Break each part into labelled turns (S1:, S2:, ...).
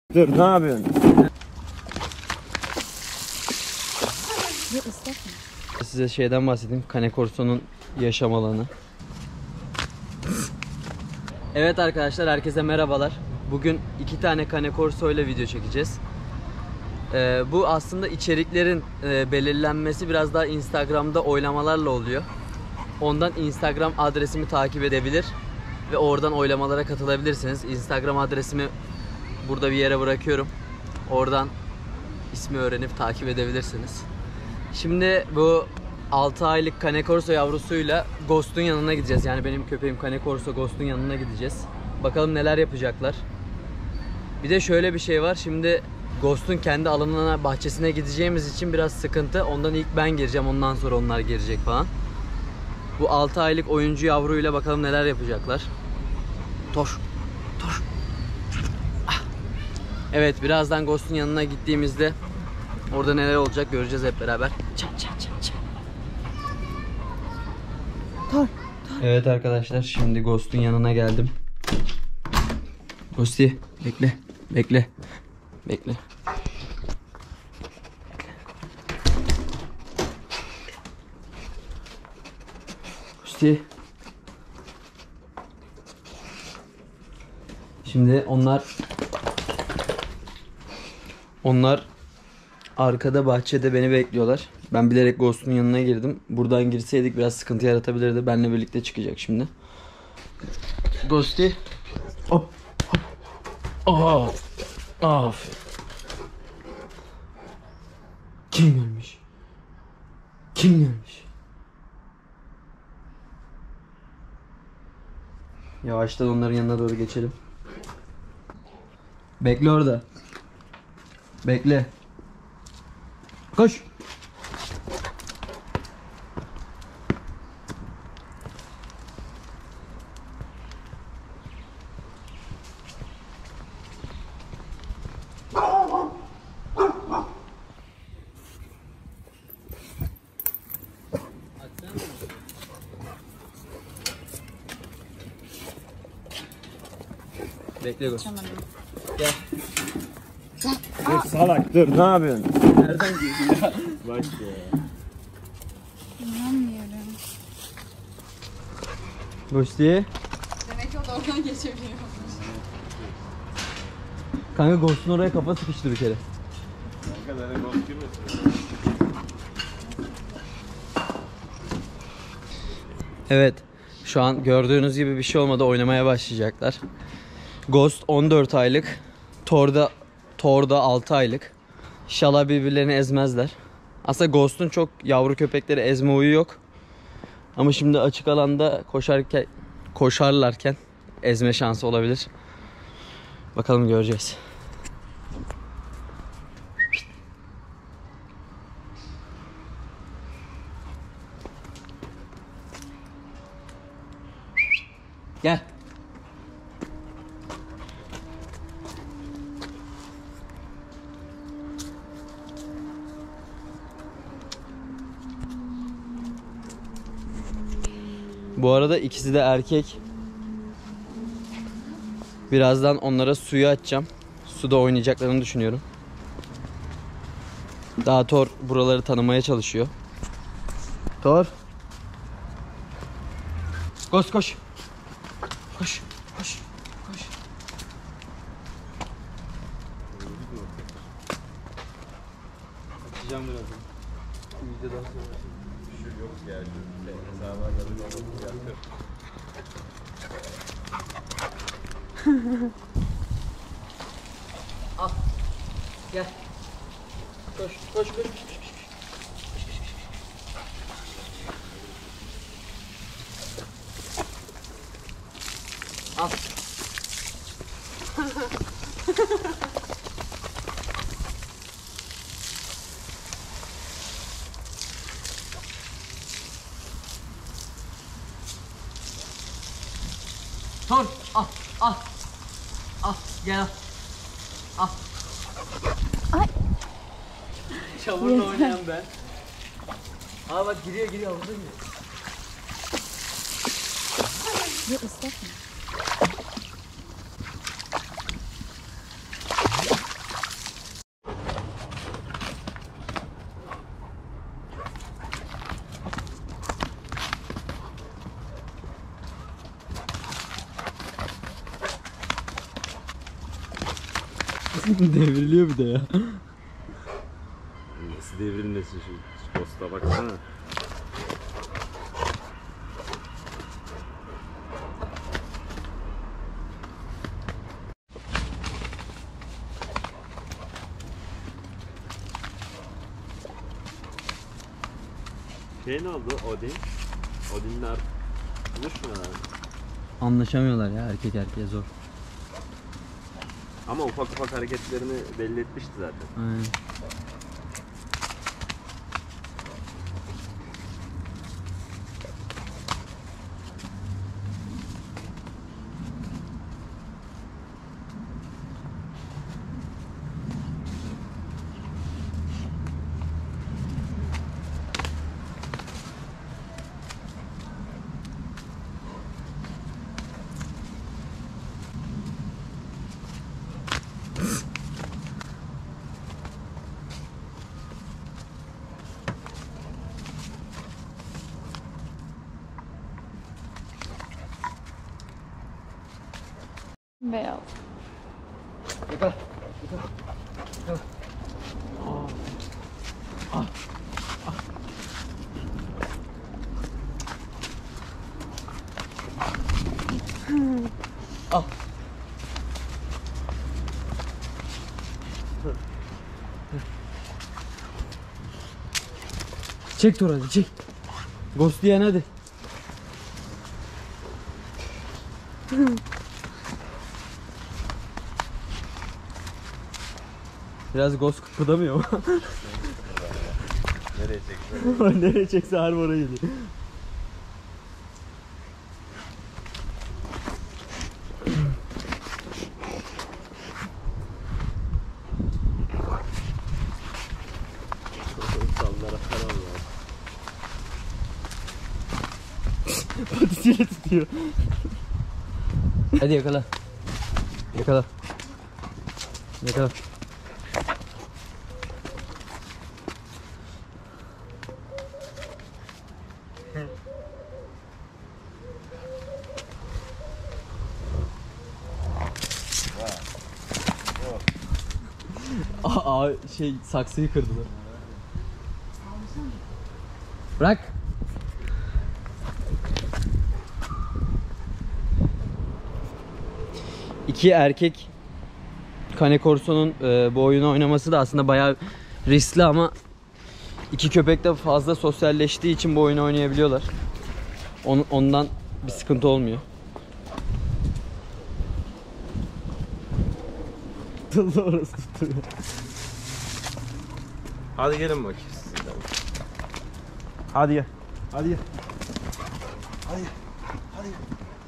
S1: Dur, ne yapıyorsun?
S2: Size şeyden bahsedeyim. Cane Corso'nun yaşam alanı. Evet arkadaşlar, herkese merhabalar. Bugün 2 tane Cane Corso ile video çekeceğiz. Bu aslında içeriklerin belirlenmesi biraz daha Instagram'da oylamalarla oluyor. Ondan Instagram adresimi takip edebilir ve oradan oylamalara katılabilirsiniz. Instagram adresimi burada bir yere bırakıyorum. Oradan ismi öğrenip takip edebilirsiniz. Şimdi bu 6 aylık Cane Corso yavrusuyla Ghost'un yanına gideceğiz. Yani benim köpeğim Cane Corso Ghost'un yanına gideceğiz. Bakalım neler yapacaklar. Bir de şöyle bir şey var. Şimdi Ghost'un kendi alanına, bahçesine gideceğimiz için biraz sıkıntı. Ondan ilk ben gireceğim, ondan sonra onlar girecek falan. Bu 6 aylık oyuncu yavruyla bakalım neler yapacaklar. Tor. Evet, birazdan Ghost'un yanına gittiğimizde orada neler olacak göreceğiz hep beraber. Tor. Evet arkadaşlar, şimdi Ghost'un yanına geldim. Ghost'i bekle. Ghost'i. Şimdi onlar arkada bahçede beni bekliyorlar. Ben bilerek Ghost'un yanına girdim. Buradan girseydik biraz sıkıntı yaratabilirdi. Benimle birlikte çıkacak şimdi. Ghost'i. Hop. Of. Kim gelmiş? Yavaştan onların yanına doğru geçelim. Bekle orada. Bekle. Koş. Bekle Ghost. Gel.
S1: Dur salak, dur, ne yapıyorsun?
S2: Nereden girdin ya?
S1: Bak ya.
S3: İnanmıyorum.
S2: Ghost'i.
S3: Demek ki o da oradan geçebiliyor.
S2: Kanka Ghost'un oraya kafa sıkıştı bir kere.
S1: Ne kadar ghost girmesin.
S2: Evet. Şu an gördüğünüz gibi bir şey olmadı. Oynamaya başlayacaklar. Ghost 14 aylık. Thor'da 6 aylık. İnşallah birbirlerini ezmezler. Aslında Ghost'un çok yavru köpekleri ezme huyu yok. Ama şimdi açık alanda koşarlarken ezme şansı olabilir. Bakalım, göreceğiz. Gel. Bu arada ikisi de erkek. Birazdan onlara suyu açacağım. Suda oynayacaklarını düşünüyorum. Daha Thor buraları tanımaya çalışıyor. Thor. Koş. Koş. Açacağım birazdan. Videodan sonra.
S1: Şu yok ya, şu hesabı yaptım.
S2: Al. Gel. Koş. Al. Tor, al. Gel al.
S3: Ay.
S2: Çamurla oynayan ben. Aa bak, giriyor havuza giriyor.
S3: Bir ıslak mı?
S2: Devriliyor bir de ya.
S1: Nasıl devrilmesi şu posta baksana. Şey ne oldu Odin? Odinler buluşmuyorlar.
S2: Anlaşamıyorlar ya, erkek erkeğe zor.
S1: Ama ufak ufak hareketlerini belli etmişti zaten.
S2: Aynen.
S3: Beyaz.
S2: Yakala. Yakala. Al. Çek Tor hadi çek. Ghost diyen hadi. Biraz ghost kıpırdamıyor ama.
S1: Nereye çekti?
S2: Nereye çekse harbi oraya gidiyor.
S1: Sallara karar var.
S2: Patisiyle tutuyor. Hadi yakala. Yakala. Yakala. Aa, şey saksıyı kırdılar. Bırak. İki erkek Cane Corso'nun bu oyunu oynaması da aslında bayağı riskli ama iki köpek de fazla sosyalleştiği için bu oyunu oynayabiliyorlar. Ondan bir sıkıntı olmuyor. Orası tutuyor.
S1: Hadi gelin bakayım siz de.
S4: Hadi gel. Hadi gel. Hadi gel. Hadi gel.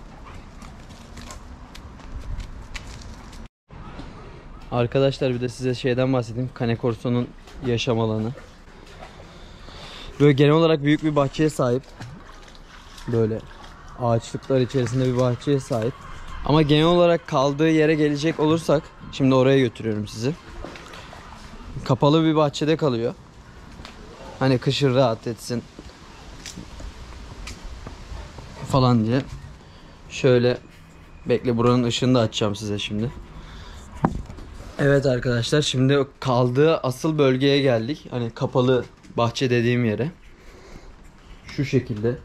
S2: Arkadaşlar bir de size şeyden bahsedeyim. Cane Corso'nun yaşam alanı. Böyle genel olarak büyük bir bahçeye sahip. Böyle ağaçlıklar içerisinde bir bahçeye sahip. Ama genel olarak kaldığı yere gelecek olursak, şimdi oraya götürüyorum sizi. Kapalı bir bahçede kalıyor. Hani kışın rahat etsin falan diye. Şöyle bekle, buranın ışığını da açacağım size şimdi. Evet arkadaşlar, şimdi kaldığı asıl bölgeye geldik. Hani kapalı bahçe dediğim yere. Şu şekilde.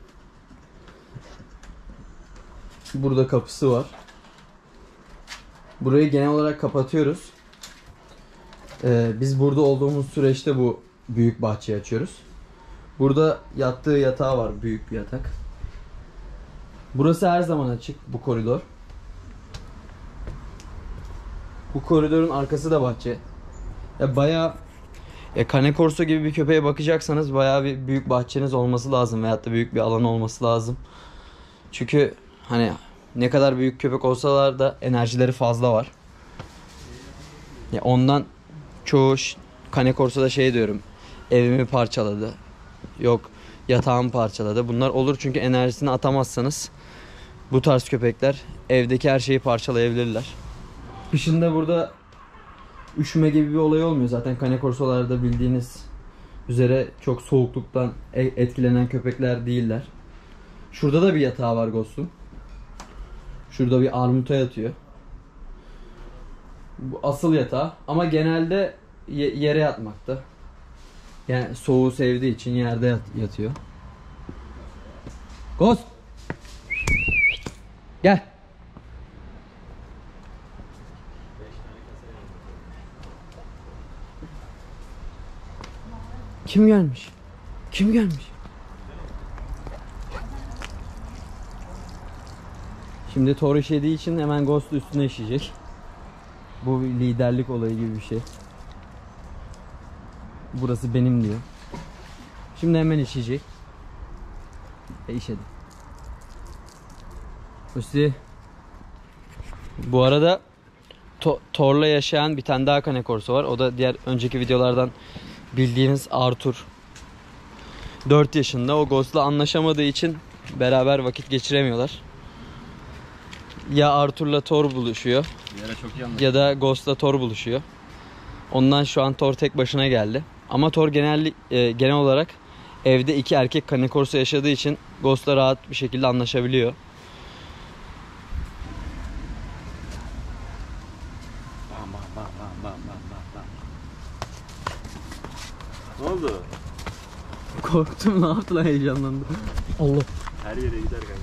S2: Burada kapısı var. Burayı genel olarak kapatıyoruz. Biz burada olduğumuz süreçte bu büyük bahçeyi açıyoruz. Burada yattığı yatağı var, büyük bir yatak. Burası her zaman açık, bu koridor. Bu koridorun arkası da bahçe. Ya bayağı, Cane Corso gibi bir köpeğe bakacaksanız bayağı bir büyük bahçeniz olması lazım veyahut da büyük bir alan olması lazım. Çünkü hani ne kadar büyük köpek olsalar da enerjileri fazla var. Ya ondan çoğu Cane Corso'da şey diyorum. Evimi parçaladı. Yok yatağımı parçaladı. Bunlar olur çünkü enerjisini atamazsanız bu tarz köpekler evdeki her şeyi parçalayabilirler. Kışında burada üşüme gibi bir olay olmuyor. Zaten Cane Corso'larda bildiğiniz üzere çok soğukluktan etkilenen köpekler değiller. Şurada da bir yatağı var Ghost'un. Şurada bir armuta yatıyor. Bu asıl yatağı ama genelde yere yatmakta. Yani soğuğu sevdiği için yerde yatıyor. Ghost. Gel. Kim gelmiş? Kim gelmiş? Şimdi Thor işediği için hemen Ghost üstüne işeyecek. Bu bir liderlik olayı gibi bir şey. Burası benim diyor. Şimdi hemen işeyecek. İşedi. Üstü. Bu arada Thor'la yaşayan bir tane daha Cane Corso var. O da diğer önceki videolardan bildiğiniz Arthur. 4 yaşında. O Ghost'la anlaşamadığı için beraber vakit geçiremiyorlar. Ya Arthur'la Thor buluşuyor ya da Ghost'la Thor buluşuyor. Ondan şu an Thor tek başına geldi. Ama Thor genel olarak evde 2 erkek Cane Corso yaşadığı için Ghost'la rahat bir şekilde anlaşabiliyor.
S1: Ne oldu?
S2: Korktum, ne yaptı lan, heyecanlandım. Allah.
S1: Her yere gider kanka.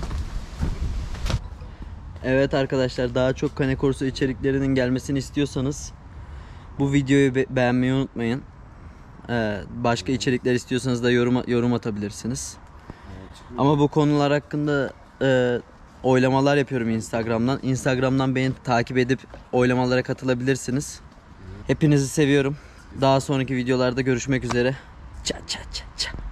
S2: Evet arkadaşlar, daha çok Cane Corso içeriklerinin gelmesini istiyorsanız bu videoyu beğenmeyi unutmayın. Başka içerikler istiyorsanız da yorum atabilirsiniz. Ama bu konular hakkında oylamalar yapıyorum Instagram'dan. Instagram'dan beni takip edip oylamalara katılabilirsiniz. Hepinizi seviyorum. Daha sonraki videolarda görüşmek üzere. Ça ça ça ça.